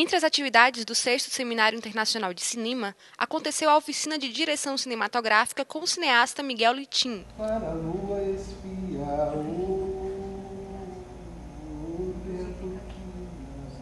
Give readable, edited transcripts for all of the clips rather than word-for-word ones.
Entre as atividades do 6º Seminário Internacional de Cinema, aconteceu a oficina de direção cinematográfica com o cineasta Miguel Litin. Para a lua espiar o vento que nos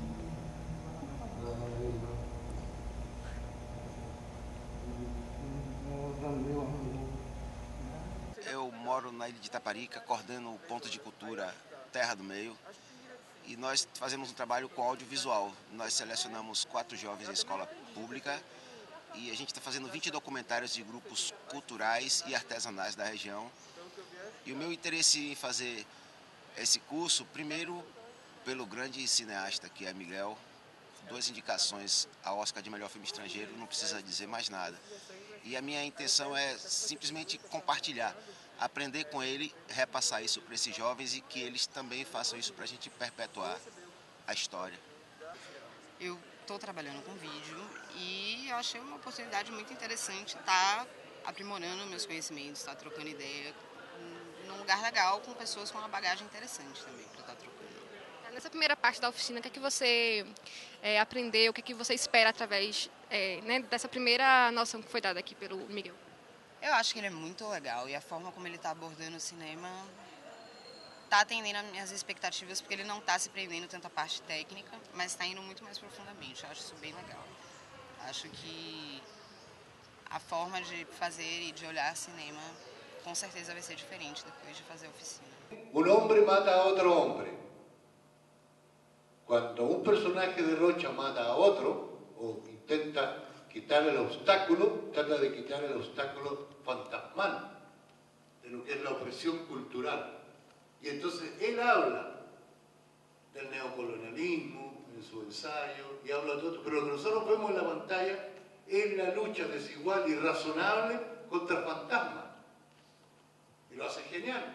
Eu moro na ilha de Itaparica, coordeno o Ponto de Cultura Terra do Meio, e nós fazemos um trabalho com audiovisual. Nós selecionamos 4 jovens da escola pública e a gente está fazendo 20 documentários de grupos culturais e artesanais da região. E o meu interesse em fazer esse curso, primeiro pelo grande cineasta que é Miguel, 2 indicações ao Oscar de melhor filme estrangeiro, não precisa dizer mais nada. E a minha intenção é simplesmente compartilhar, aprender com ele, repassar isso para esses jovens e que eles também façam isso para a gente perpetuar a história. Eu estou trabalhando com vídeo e eu achei uma oportunidade muito interessante estar aprimorando meus conhecimentos, estar trocando ideia num lugar legal com pessoas com uma bagagem interessante também para estar trocando. Nessa primeira parte da oficina, o que é que você aprendeu, o que é que você espera através dessa primeira noção que foi dada aqui pelo Miguel? Eu acho que ele é muito legal e a forma como ele está abordando o cinema está atendendo às minhas expectativas, porque ele não está se prendendo tanto à parte técnica, mas está indo muito mais profundamente. Eu acho isso bem legal. Acho que a forma de fazer e de olhar cinema com certeza vai ser diferente depois de fazer a oficina. Um homem mata a outro homem. Quando um personagem de Rocha mata a outro, ou intenta quitar el obstáculo, trata de quitar el obstáculo fantasmal de lo que es la opresión cultural. Y entonces él habla del neocolonialismo en su ensayo y habla de todo, pero lo que nosotros vemos en la pantalla es la lucha desigual y razonable contra fantasmas. Y lo hace genial.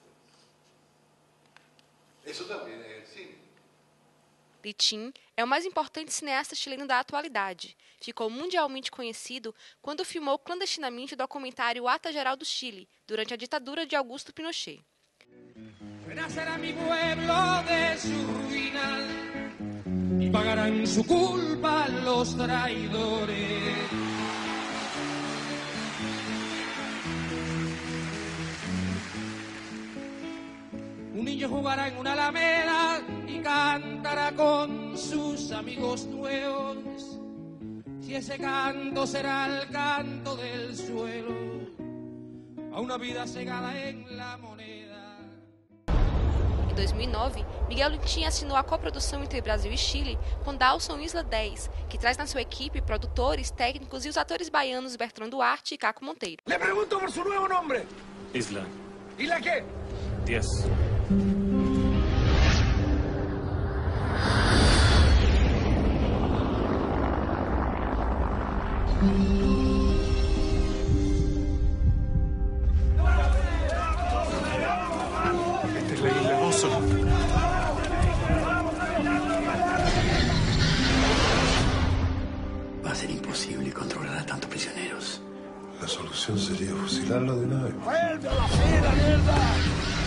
Eso también es el cine. Litin é o mais importante cineasta chileno da atualidade. Ficou mundialmente conhecido quando filmou clandestinamente o documentário Ata Geral do Chile, durante a ditadura de Augusto Pinochet. Renacerá mi pueblo de su ruina y pagarán su culpa los traidores. Un niño jugará en una alameda y cantará con sus amigos nuevos. Si ese canto será el canto del suelo, a una vida cegada en la moneda. Em 2009, Miguel Litin assinou a coprodução entre Brasil e Chile com Dawson Isla 10, que traz na sua equipe produtores, técnicos e os atores baianos Bertrand Duarte e Caco Monteiro. Le pregunto por su nuevo nombre. Isla. ¿Isla qué? 10. Esta es la isla Oso. Va a ser imposible controlar a tantos prisioneros. La solución sería fusilarlo de una vez. ¡Vuelve a la cena, mierda!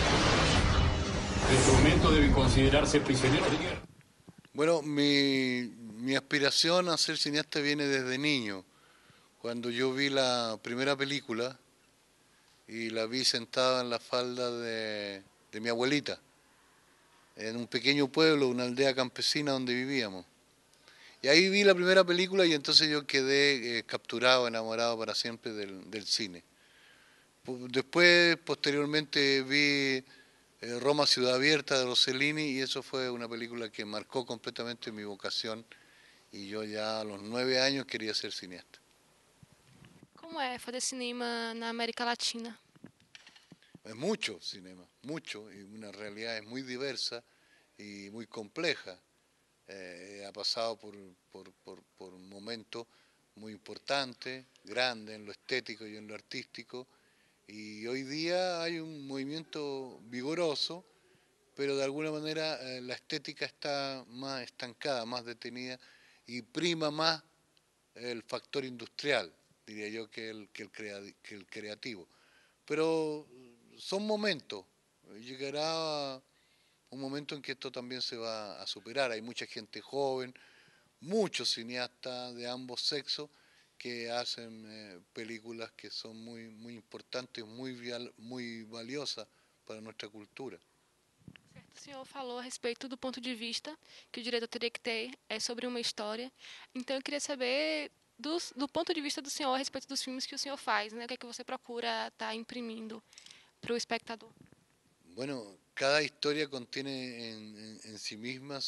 En este momento deben considerarse prisioneros de guerra. Bueno, mi aspiración a ser cineasta viene desde niño. Cuando yo vi la primera película y la vi sentada en la falda de mi abuelita, en un pequeño pueblo, una aldea campesina donde vivíamos. Y ahí vi la primera película y entonces yo quedé capturado, enamorado para siempre del cine. Después, posteriormente, vi Roma Ciudad Abierta de Rossellini y eso fue una película que marcó completamente mi vocación y yo ya a los 9 años quería ser cineasta. Como é fazer cinema na América Latina? Es mucho cinema, mucho, y una realidad es muy diversa y muy compleja. Ha pasado por un momento muy importante, grande en lo estético y en lo artístico, y hoy día hay un movimiento vigoroso, pero de alguna manera la estética está más estancada, más detenida, y prima más el factor industrial, diría yo, que el creativo. Pero son momentos, llegará un momento en que esto también se va a superar. Hay mucha gente joven, muchos cineastas de ambos sexos que hacen películas que son muy importantes, muy valiosas para nuestra cultura. O senhor falou a respeito do ponto de vista que o diretor teria que ter sobre uma história. Então, eu queria saber do ponto de vista do senhor a respeito dos filmes que o senhor faz, né? O que é que você procura estar imprimindo para o espectador? Bueno, cada historia contiene en sí misma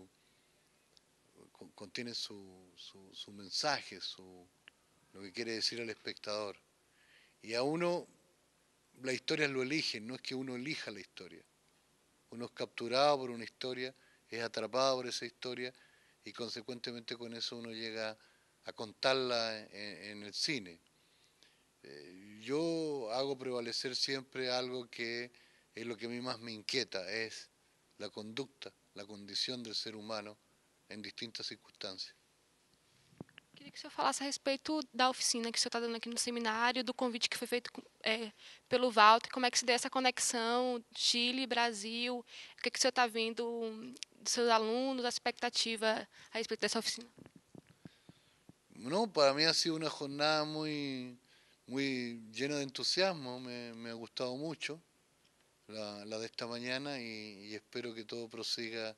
contiene su mensaje, lo que quiere decir al espectador. Y a uno, la historia lo elige, no es que uno elija la historia. Uno es capturado por una historia, es atrapado por esa historia y consecuentemente con eso uno llega a contarla en el cine. Yo hago prevalecer siempre algo que es lo que a mí más me inquieta, es la conducta, la condición del ser humano em distintas circunstâncias. Queria que o senhor falasse a respeito da oficina que o senhor está dando aqui no seminário, do convite que foi feito pelo Walter, como é que se deu essa conexão Chile, Brasil, o que o senhor está vendo dos seus alunos, a expectativa a respeito dessa oficina? No, para mí ha sido una jornada muy llena de entusiasmo, me ha gustado mucho la de esta mañana y espero que todo prosiga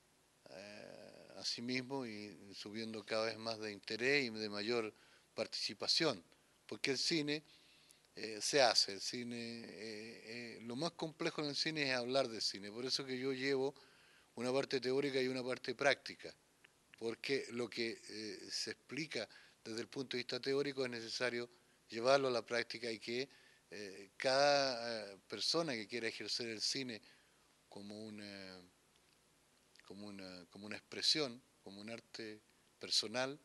a sí mismo y subiendo cada vez más de interés y de mayor participación, porque el cine se hace, el cine, lo más complejo en el cine es hablar de cine, por eso que yo llevo una parte teórica y una parte práctica, porque lo que se explica desde el punto de vista teórico es necesario llevarlo a la práctica y que cada persona que quiera ejercer el cine como una expresión, como un arte personal,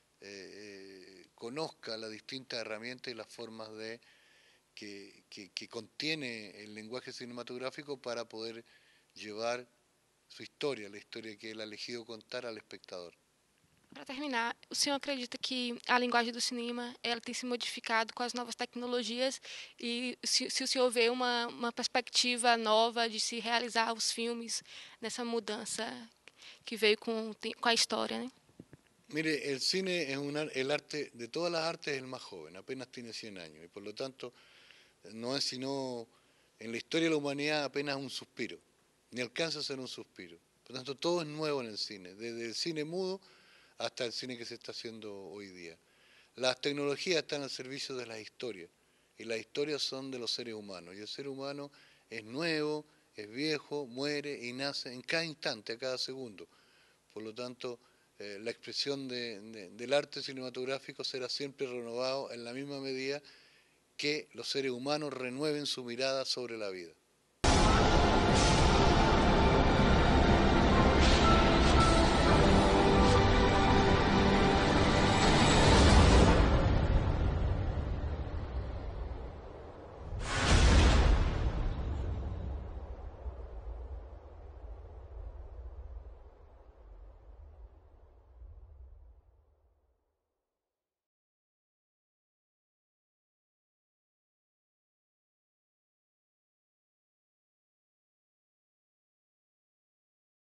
conozca las distintas herramientas y las formas que contiene el lenguaje cinematográfico para poder llevar su historia, la historia que él ha elegido contar al espectador. Para terminar, o senhor acredita que a linguagem do cinema ela tem se modificado com as novas tecnologias e se o senhor vê uma perspectiva nova de se realizar os filmes nessa mudança que veio com a história, né? Mire, el cine es el arte, de todas las artes es el más joven, apenas tiene 100 años y por lo tanto no es sino en la historia de la humanidad apenas un suspiro, ni alcanza a ser un suspiro. Por lo tanto todo es nuevo en el cine, desde el cine mudo hasta el cine que se está haciendo hoy día. Las tecnologías están al servicio de las historias y las historias son de los seres humanos y el ser humano es nuevo, es viejo, muere y nace en cada instante, a cada segundo. Por lo tanto, la expresión del arte cinematográfico será siempre renovado en la misma medida que los seres humanos renueven su mirada sobre la vida.